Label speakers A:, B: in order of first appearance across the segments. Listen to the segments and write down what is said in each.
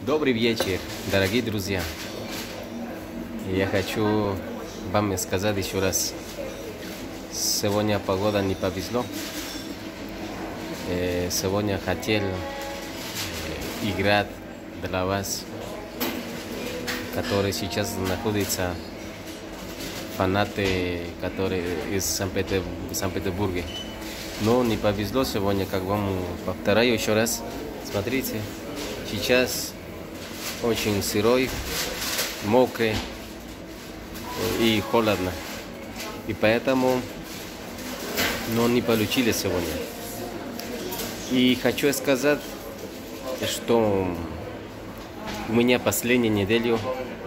A: Добрый вечер, дорогие друзья. Я хочу вам сказать еще раз. Сегодня погода не повезло. Сегодня хотел играть для вас, которые сейчас находятся фанаты, которые из Санкт-Петербурга. Но не повезло сегодня, как вам повторяю еще раз. Смотрите, сейчас очень сырой, мокрый и холодно. И поэтому не получили сегодня. И хочу сказать, что у меня последнюю неделю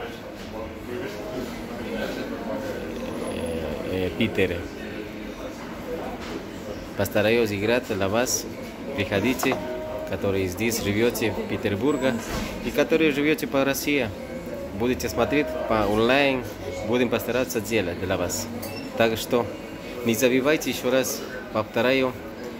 A: Питера. Постараюсь играть для вас. Приходите, которые здесь живете в Петербурге и которые живете по России. Будете смотреть по онлайн, будем постараться делать для вас. Так что не забывайте, еще раз повторяю,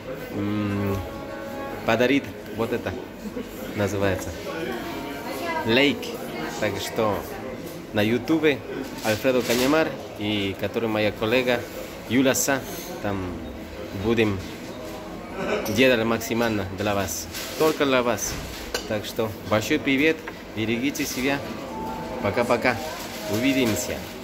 A: подарить вот это называется лайк. Так что на ютубе Альфредо Канемар и который моя коллега Yulia Za, там будем делать максимально для вас, только для вас. Так что большой привет, берегите себя, пока-пока, увидимся.